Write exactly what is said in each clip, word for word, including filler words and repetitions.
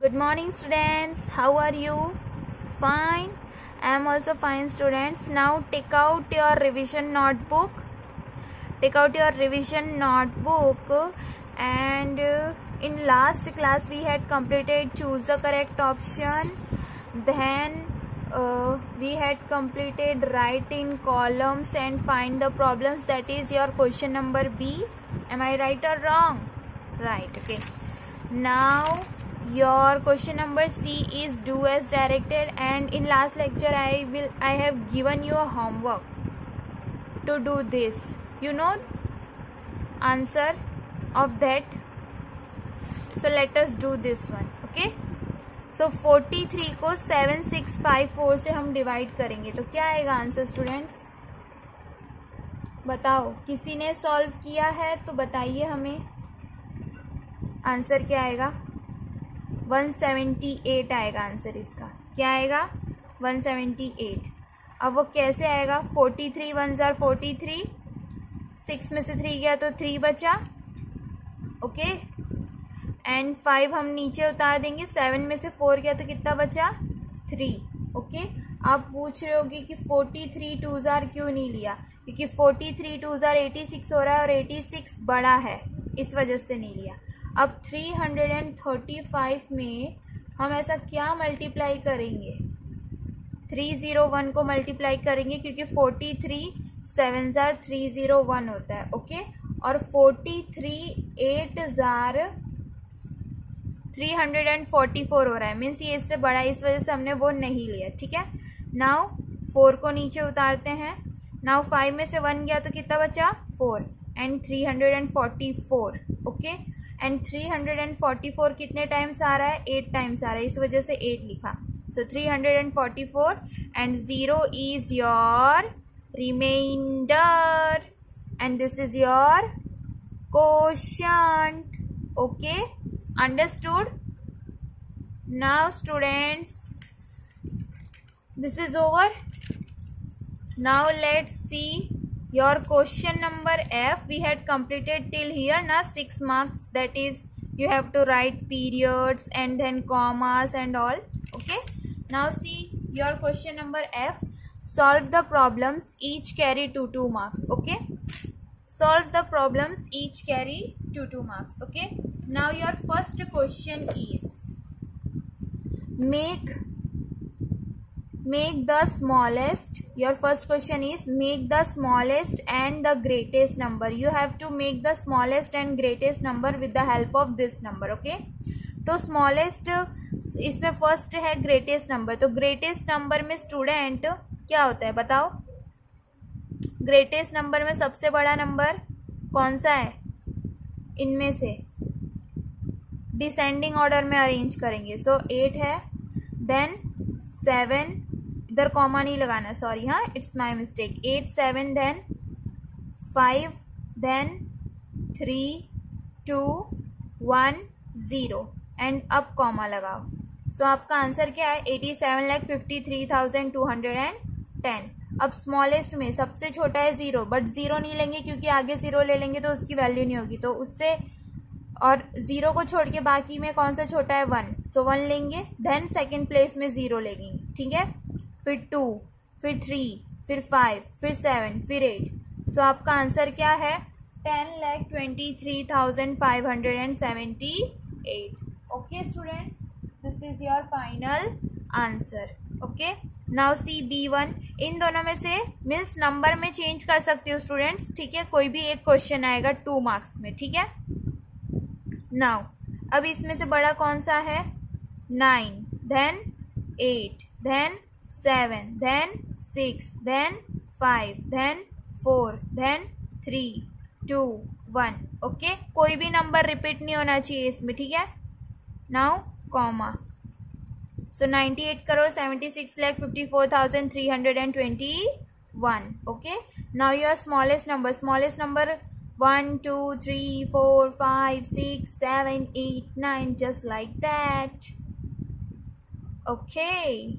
Good morning students, how are you? Fine. I am also fine students. Now take out your revision notebook. Take out your revision notebook and uh, in last class we had completed choose the correct option. Then uh, we had completed write in columns and find the problems, that is your question number B. Am I right or wrong? Right, okay. Now your question number C is do as directed, and in last lecture I will I have given you a homework to do this. You know answer of that. So let us do this one. Okay. So forty-three को seven six five four से हम divide करेंगे तो क्या आएगा answer students? बताओ, किसी ने सॉल्व किया है तो बताइए हमें आंसर क्या आएगा? one seventy-eight आएगा आंसर इसका. क्या आएगा? one seventy-eight. अब वो कैसे आएगा? forty-three ones are forty-three, six में से three गया तो three बचा. ओके, एंड five हम नीचे उतार देंगे. seven में से four गया तो कितना बचा? three. ओके, आप पूछ रहे होगे कि forty-three twos are क्यों नहीं लिया? क्योंकि forty-three twos are eighty-six हो रहा है और eighty-six बड़ा है, इस वजह से नहीं लिया. अब three thirty-five में हम ऐसा क्या मल्टीप्लाई करेंगे? three oh one को मल्टीप्लाई करेंगे क्योंकि forty-three sevens are three oh one होता है. ओके, और forty-three eights are three forty-four हो रहा है, मीन्स ये इससे बड़ा है, इस वजह से हमने वो नहीं लिया. ठीक है. नाउ फोर को नीचे उतारते हैं. नाउ फाइव में से वन गया तो कितना बचा? Four and three forty-four. Okay, and three forty-four कितने टाइम्स आ रहा है? एट टाइम्स आ रहा है, इस वजह से एट लिखा. So three forty-four and zero is your reminder and this is your quotient. Okay, understood? Now students, this is over. Now let's see your question number F. We had completed till here na six marks, that is you have to write periods and then commas and all. Okay, now see your question number F. Solve the problems, each carry two two marks. Okay, solve the problems, each carry two two marks. Okay, now your first question is make make the smallest. Your first question is make the smallest and the greatest number. You have to make the smallest and greatest number with the help of this number. Okay, तो smallest इसमें first है greatest number. तो greatest number में student क्या होता है बताओ? greatest number में सबसे बड़ा नंबर कौन सा है इनमें से? डिसेंडिंग ऑर्डर में अरेंज करेंगे. सो so, एट है, देन सेवन, इधर कॉमा नहीं लगाना, सॉरी, हाँ it's my mistake. Eight, seven, then five, then three, two, one, zero and अब कॉमा लगाओ. सो so, आपका आंसर क्या है? Eighty seven lakh fifty three thousand two hundred and ten. अब स्मॉलेस्ट में सबसे छोटा है ज़ीरो, बट ज़ीरो नहीं लेंगे क्योंकि आगे ज़ीरो ले लेंगे तो उसकी वैल्यू नहीं होगी, तो उससे और ज़ीरो को छोड़ के बाकी में कौन सा छोटा है? वन. सो वन लेंगे, देन सेकंड प्लेस में ज़ीरो लेंगे. ठीक है, फिर टू, फिर थ्री, फिर फाइव, फिर सेवन, फिर एट. सो आपका आंसर क्या है? Ten lakh twenty three thousand five hundred and seventy eight. Okay students, this is your final answer. Okay, now C B one. इन दोनों में से मीन्स नंबर में चेंज कर सकते हो स्टूडेंट्स. ठीक है, कोई भी एक क्वेश्चन आएगा टू मार्क्स में. ठीक है. नाउ अब इसमें से बड़ा कौन सा है? Nine, then eight, then seven, then six, then five, then four, then three, two, one. Okay, कोई भी नंबर रिपीट नहीं होना चाहिए इसमें. ठीक है. Now comma. So ninety eight crore seventy six lakh fifty four thousand three hundred and twenty one. Okay, now your smallest number. Smallest number one, two, three, four, five, six, seven, eight, nine, just like that. Okay,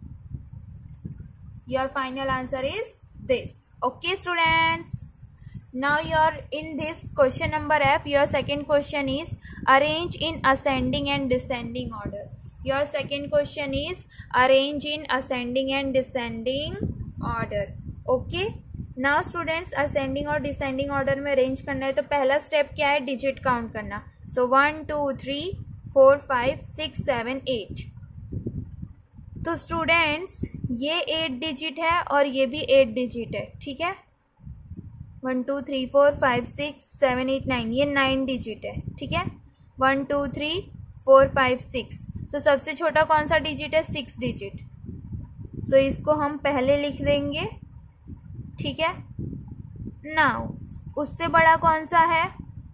your final answer is this. Okay students, Now your in this question number F, your second question is arrange in ascending and descending order. Your second question is arrange in ascending and descending order. Okay. Now students, ascending और descending order में arrange करना है तो पहला step क्या है, digit count करना. So one two three four five six seven eight. तो students ये eight digit है और ये भी eight digit है. ठीक है. One two three four five six seven eight nine, ये नाइन डिजिट है. ठीक है. One two three four five six. तो सबसे छोटा कौन सा डिजिट है, सिक्स डिजिट. सो इसको हम पहले लिख देंगे. ठीक है. नाउ उससे बड़ा कौन सा है,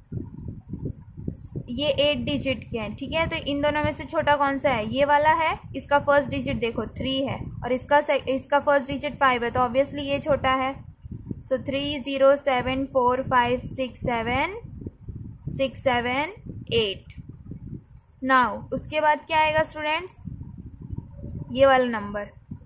ये एट डिजिट के हैं. ठीक है. तो इन दोनों में से छोटा कौन सा है, ये वाला है. इसका फर्स्ट डिजिट देखो थ्री है और इसका इसका फर्स्ट डिजिट फाइव है, तो ऑब्वियसली ये छोटा है. So three zero seven four five six seven six seven eight. Now उसके बाद क्या आएगा स्टूडेंट्स, ये वाला number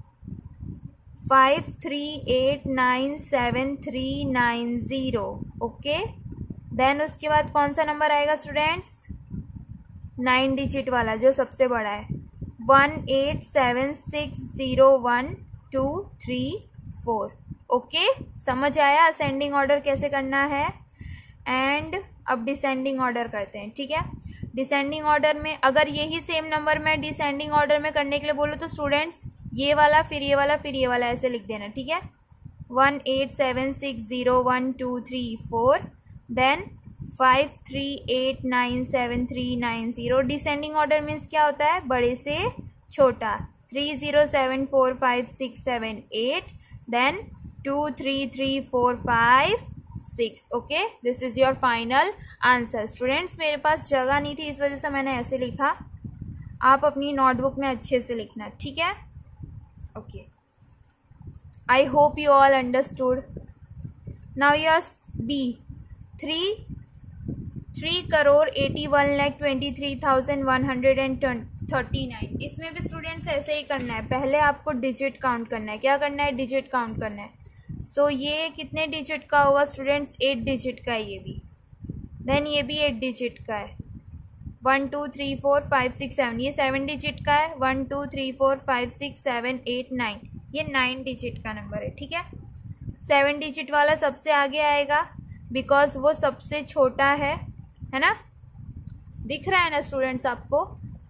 five three eight nine seven three nine zero. Okay. Then उसके बाद कौन सा नंबर आएगा स्टूडेंट्स, नाइन डिजिट वाला जो सबसे बड़ा है, one eight seven six zero one two three four. Okay. समझ आया असेंडिंग ऑर्डर कैसे करना है. एंड अब डिसेंडिंग ऑर्डर करते हैं. ठीक है. डिसेंडिंग ऑर्डर में अगर यही सेम नंबर मैं डिसेंडिंग ऑर्डर में करने के लिए बोलूँ तो स्टूडेंट्स ये वाला फिर ये वाला फिर ये वाला ऐसे लिख देना. ठीक है. One eight seven six zero one two three four, then five three eight nine seven three nine zero. Descending order means क्या होता है, बड़े से छोटा. Three zero seven four five six seven eight, then two three three four five six. Okay. This is your final answer. Students मेरे पास जगह नहीं थी इस वजह से मैंने ऐसे लिखा. आप अपनी नोटबुक में अच्छे से लिखना. ठीक है. Okay. I hope you all understood. Now your B, three three crore eighty one lakh twenty three thousand one hundred and thirty nine. इसमें भी स्टूडेंट्स ऐसे ही करना है. पहले आपको डिजिट काउंट करना है. क्या करना है, डिजिट काउंट करना है. सो so, ये कितने डिजिट का होगा स्टूडेंट्स, एट डिजिट का है ये भी. देन ये भी एट डिजिट का है. One two three four five six seven, ये सेवन डिजिट का है. One two three four five six seven eight nine, ये नाइन डिजिट का नंबर है. ठीक है. सेवन डिजिट वाला सबसे आगे आएगा बिकॉज वो सबसे छोटा है, है ना. दिख रहा है ना स्टूडेंट्स आपको.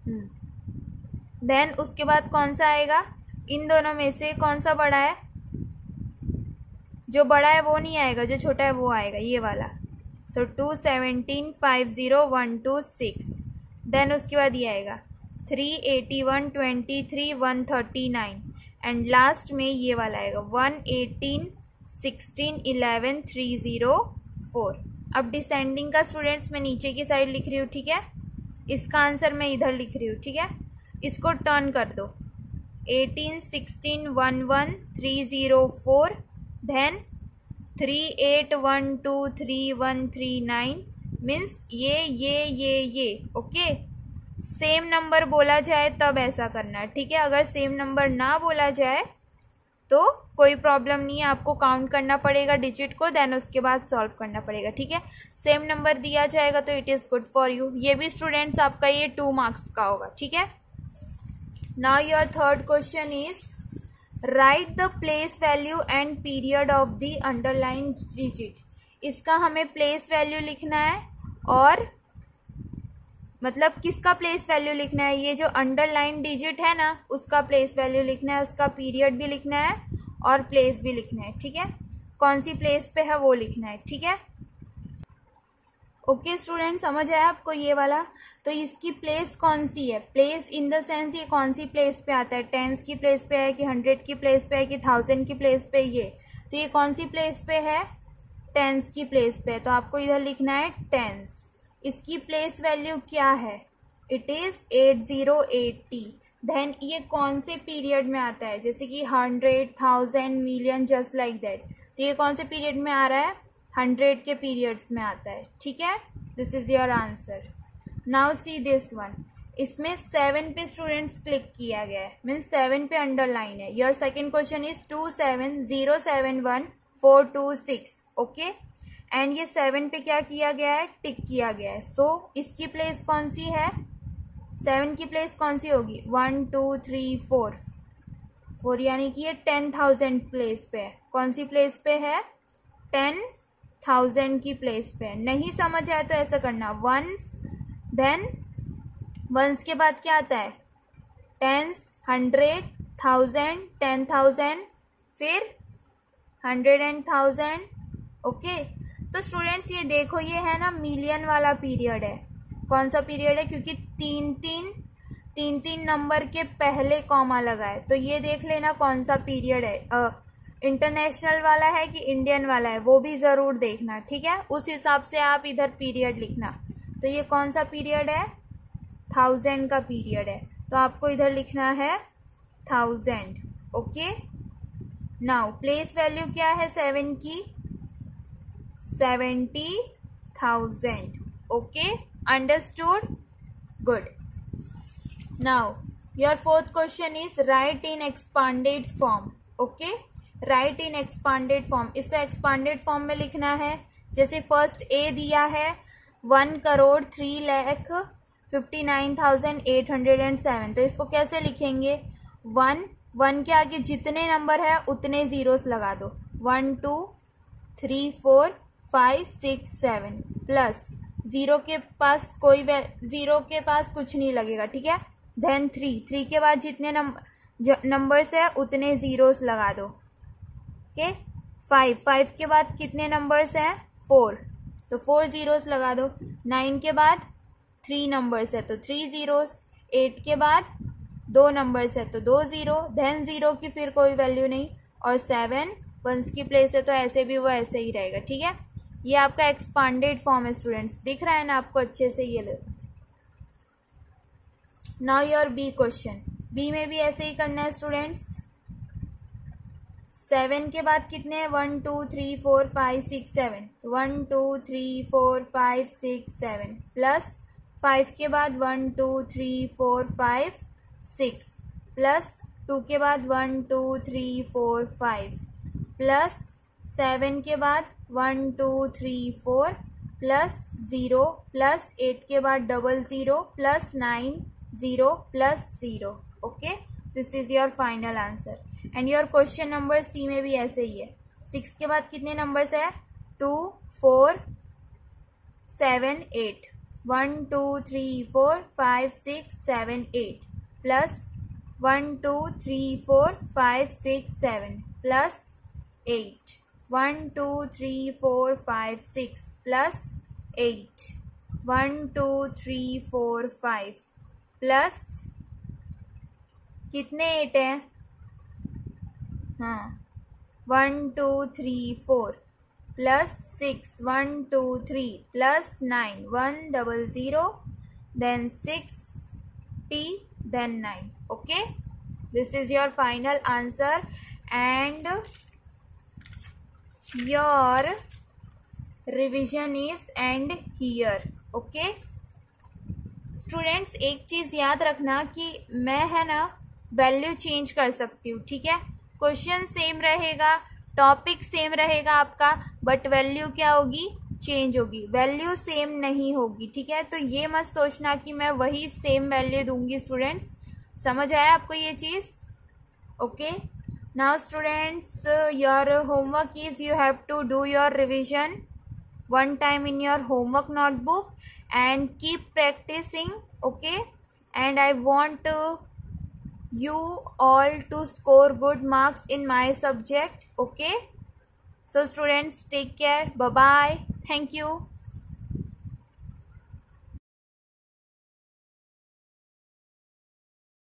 देन उसके बाद कौन सा आएगा, इन दोनों में से कौन सा बड़ा है, जो बड़ा है वो नहीं आएगा, जो छोटा है वो आएगा, ये वाला. So two seventeen five zero one two six. Then उसके बाद ये आएगा three eighty one twenty three one thirty nine. And last में ये वाला आएगा one eighteen sixteen eleven three zero four. अब डिसेंडिंग का स्टूडेंट्स मैं नीचे की साइड लिख रही हूँ. ठीक है. इसका आंसर मैं इधर लिख रही हूँ. ठीक है. इसको टर्न कर दो. Eighteen sixteen one one three zero four, then three eight one two three one three nine. Means ये ये ये ये. ओके. सेम नंबर बोला जाए तब ऐसा करना है. ठीक है. अगर सेम नंबर ना बोला जाए तो कोई प्रॉब्लम नहीं है, आपको काउंट करना पड़ेगा डिजिट को, देन उसके बाद सॉल्व करना पड़ेगा. ठीक है. सेम नंबर दिया जाएगा तो it is good for you. ये भी स्टूडेंट्स आपका ये टू मार्क्स का होगा. ठीक है. Now your third question is write the place value and period of the underline digit. इसका हमें प्लेस वैल्यू लिखना है और मतलब किसका प्लेस वैल्यू लिखना है, ये जो अंडरलाइन डिजिट है ना उसका प्लेस वैल्यू लिखना है, उसका पीरियड भी लिखना है और प्लेस भी लिखना है. ठीक है. कौन सी प्लेस पे है वो लिखना है. ठीक है. ओके स्टूडेंट, समझ आया आपको ये वाला. तो इसकी प्लेस कौन सी है, प्लेस इन द सेंस ये कौन सी प्लेस पे आता है, टेंस की प्लेस पे है कि हंड्रेड की प्लेस पे है कि थाउजेंड की प्लेस पे. ये तो ये कौन सी प्लेस पे है, टेंस की प्लेस पे. तो आपको इधर लिखना है टेंस. इसकी प्लेस वैल्यू क्या है, it is eight zero eighty. Then ये कौन से पीरियड में आता है, जैसे कि hundred thousand million just like that. तो ये कौन से पीरियड में आ रहा है, हंड्रेड के पीरियड्स में आता है. ठीक है. This is your answer. Now see this one. इसमें सेवन पे स्टूडेंट्स क्लिक किया गया है, मीन्स सेवन पे अंडरलाइन है. Your second question is two seven zero seven one four two six. Okay. And ये सेवन पे क्या किया गया है, टिक किया गया है. सो so, इसकी प्लेस कौन सी है, सेवन की प्लेस कौन सी होगी, one two three four four, यानी कि ये टेन थाउजेंड प्लेस पे है. कौन सी प्लेस पे है, टेन थाउजेंड की प्लेस पे है. नहीं समझ आए तो ऐसा करना, वंस देन वंस के बाद क्या आता है, tens, hundred, thousand, ten thousand, फिर हंड्रेड एंड थाउजेंड. ओके, तो स्टूडेंट्स ये देखो, ये है ना मिलियन वाला पीरियड है. कौन सा पीरियड है, क्योंकि तीन तीन तीन तीन नंबर के पहले कॉमा लगा है. तो ये देख लेना कौन सा पीरियड है, इंटरनेशनल वाला है कि इंडियन वाला है, वो भी ज़रूर देखना. ठीक है, उस हिसाब से आप इधर पीरियड लिखना. तो ये कौन सा पीरियड है, थाउजेंड का पीरियड है. तो आपको इधर लिखना है thousand. Okay, now place value क्या है सेवन की, seventy thousand. Okay, understood, good. Now your fourth question is write in expanded form. Okay, write in expanded form, इसको एक्सपांडेड फॉर्म में लिखना है. जैसे फर्स्ट ए दिया है one crore three lakh fifty nine thousand eight hundred and seven. तो इसको कैसे लिखेंगे, वन वन के आगे जितने नंबर है उतने जीरोस लगा दो, one two three four five six seven, plus zero के पास कोई जीरो के पास कुछ नहीं लगेगा. ठीक है, देन थ्री थ्री के बाद जितने नंबर नंबर्स है उतने जीरोस लगा दो. ओके, फाइव फाइव के बाद कितने नंबर्स हैं, फोर, तो फोर जीरोस लगा दो. नाइन के बाद थ्री नंबर्स है तो थ्री जीरोस. एट के बाद दो नंबर्स है तो दो ज़ीरो, देन ज़ीरो की फिर कोई वैल्यू नहीं. और सेवन वंस की प्लेस है तो ऐसे भी वो ऐसे ही रहेगा. ठीक है, ये आपका एक्सपांडेड फॉर्म है स्टूडेंट्स, दिख रहा है ना आपको अच्छे से. ये now your B question, B में भी ऐसे ही करना है स्टूडेंट्स. सेवन के बाद कितने हैं, one two three four five six seven, one two three four five six seven, plus five के बाद one two three four five six, plus two के बाद one two three four five, plus seven के बाद one two three four, plus zero, plus eight के बाद double zero, plus nine zero, plus zero. Okay, this is your final answer. And your question number C में भी ऐसे ही है. Six के बाद कितने नंबर्स है, two four seven eight, one two three four five six seven eight, plus one two three four five six seven, plus eight, one two three four five six, plus eight, one two three four five, plus कितने eight हैं, हाँ, one two three four, plus six, one two three, plus nine, one double zero, then six टी, then nine. Okay, this is your final answer and your revision is end here. Okay students, एक चीज़ याद रखना कि मैं है ना value change कर सकती हूँ. ठीक है, क्वेश्चन सेम रहेगा, टॉपिक सेम रहेगा आपका, बट वैल्यू क्या होगी, चेंज होगी. वैल्यू सेम नहीं होगी. ठीक है, तो ये मत सोचना कि मैं वही सेम वैल्यू दूंगी. स्टूडेंट्स, समझ आया आपको ये चीज़. Okay, now students, your homework is you have to do your revision one time in your homework notebook and keep practicing. Okay, and I want uh, you all to score good marks in my subject. Okay, so students, take care, bye bye, thank you.